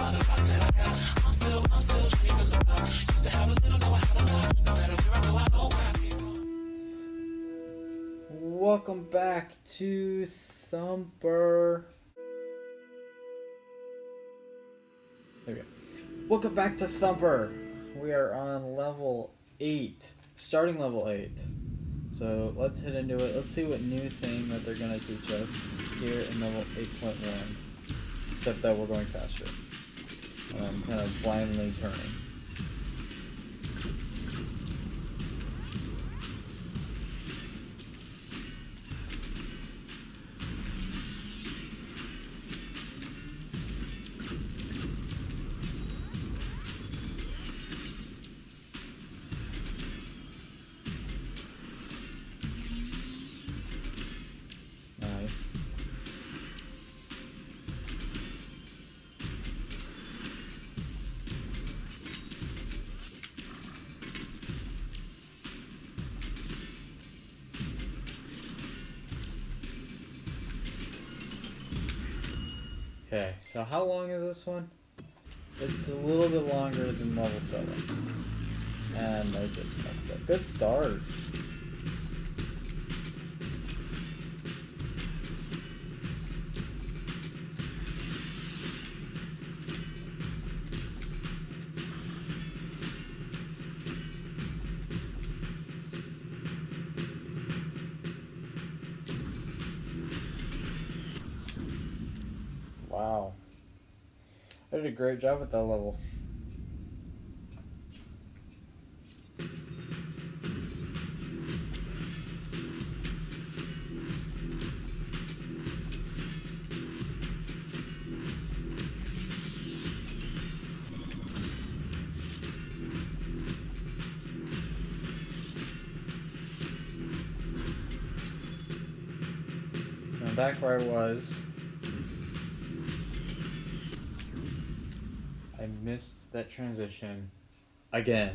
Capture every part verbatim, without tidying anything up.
Welcome back to Thumper. There we go. Welcome back to Thumper. We are on level eight, starting level eight. So let's hit into it. Let's see what new thing that they're going to teach us here in level eight point one. Except that we're going faster. I'm kind of blindly turning. Okay, so how long is this one? It's a little bit longer than level seven. And I just messed up. Good start. Wow. I did a great job at that level. So I'm back where I was. I missed that transition again.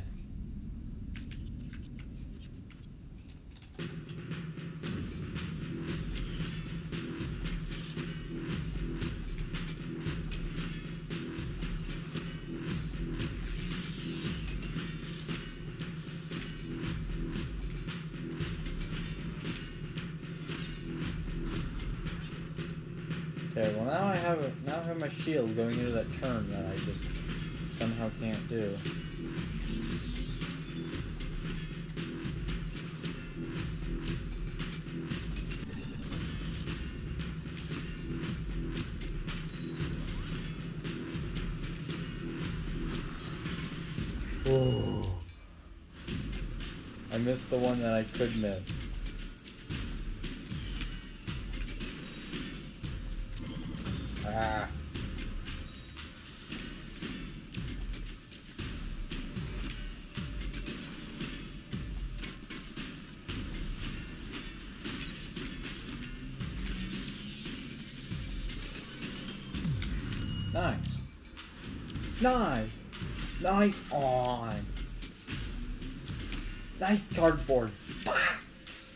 Okay, well now I have a, now I have my shield going into that turn that I just somehow can't do. Oh, I missed the one that I could miss. Ah. Nice. Nice. Nice on. Nice cardboard box.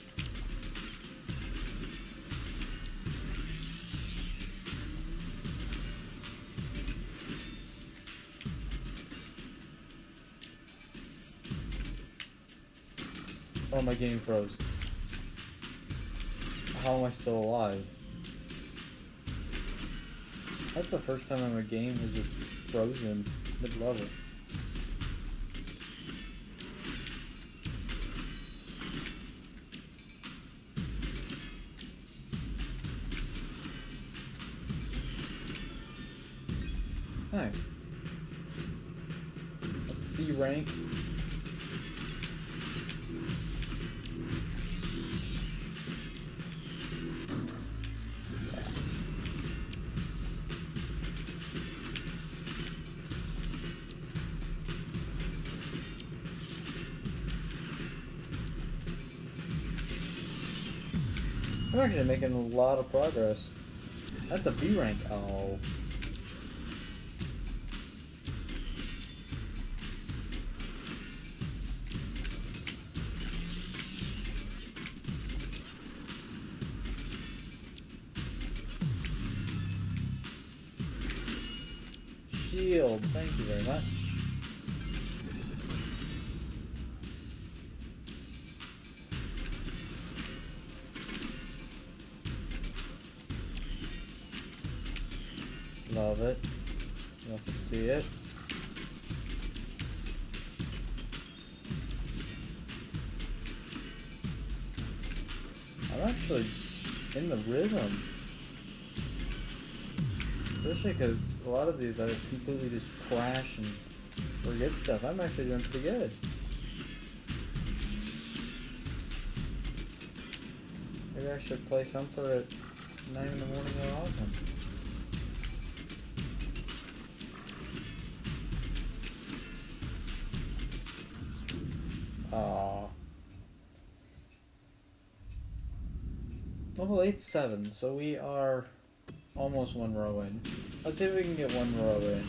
Oh, my game froze. How am I still alive? That's the first time in a game was just frozen mid-level. Nice. That's C rank. I'm actually making a lot of progress. That's a B rank. Oh. shield. Thank you very much. Love it. Love to see it. I'm actually in the rhythm. Especially because a lot of these I completely just crash and forget stuff. I'm actually doing pretty good. Maybe I should play Thumper at nine in the morning more often. Aww. Level eight seven, so we are almost one row in. Let's see if we can get one row in.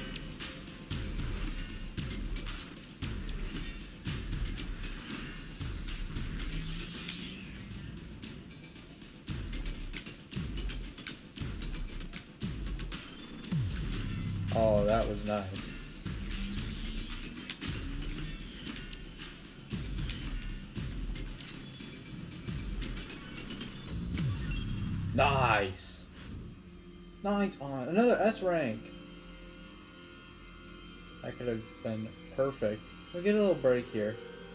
Oh, that was nice. Nice! Nice on. Another S rank! That could have been perfect. We'll get a little break here.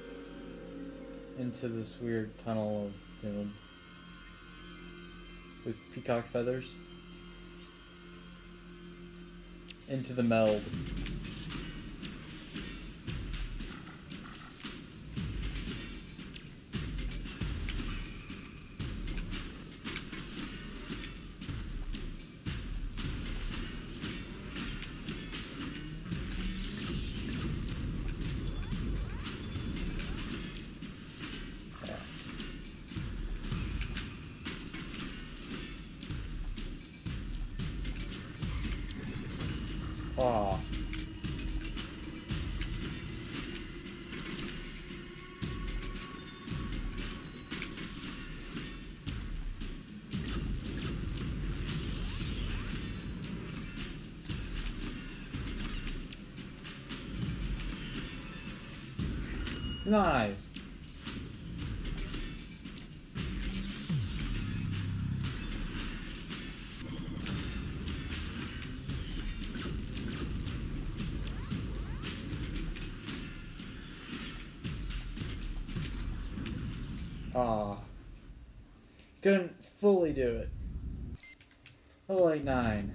Into this weird tunnel of doom. With peacock feathers. Into the meld. Aw. Nice. Aw. Couldn't fully do it. Oh, like nine.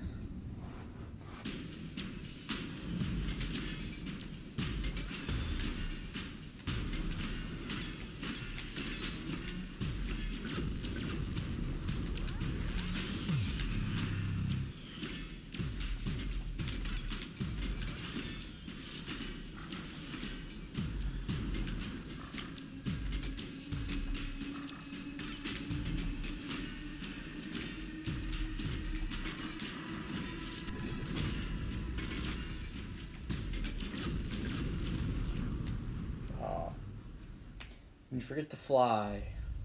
You forget to fly.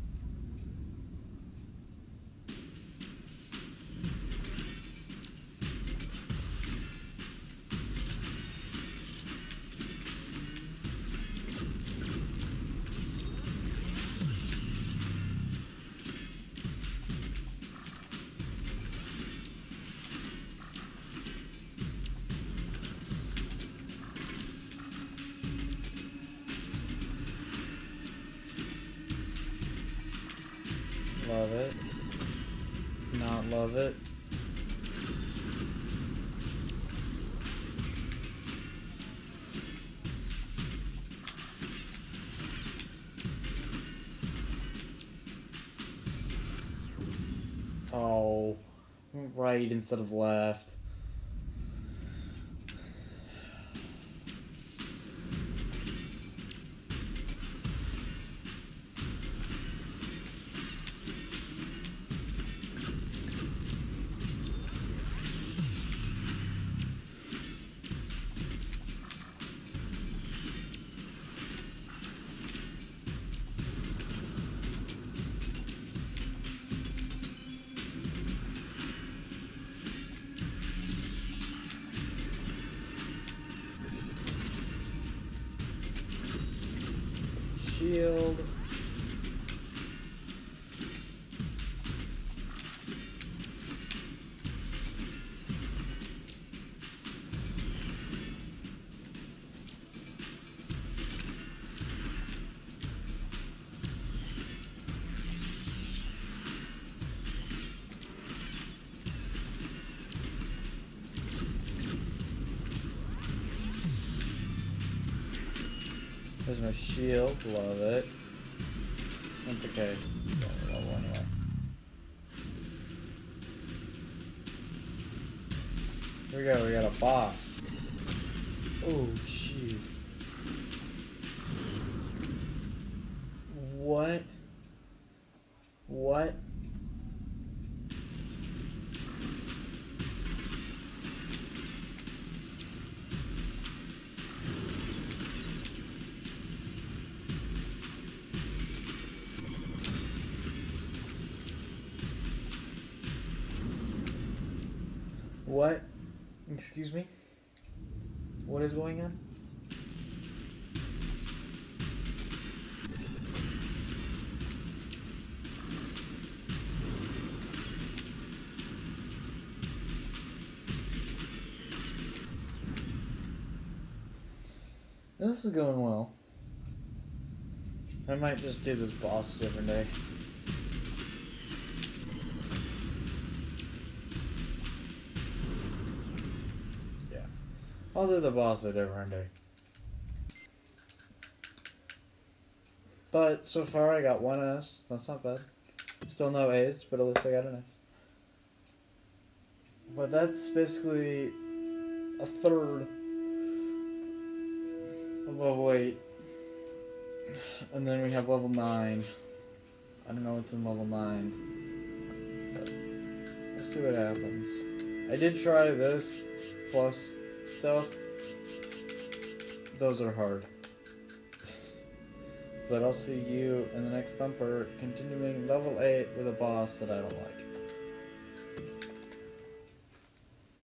Love it. Not love it. Oh, right instead of left. shield. There's my shield, love it. That's okay. It's only level anyway. Here we go, we got a boss. Oh, jeez. What? What? What? Excuse me? What is going on? This is going well. I might just do this boss a different day. I'll do the boss a different day. But so far I got one S. That's not bad. Still no A's, but at least I got an S. But that's basically a third of level eight. And then we have level nine. I don't know what's in level nine. But we'll see what happens. I did try this plus stealth. Those are hard. But I'll see you in the next Thumper, continuing level eight with a boss that I don't like.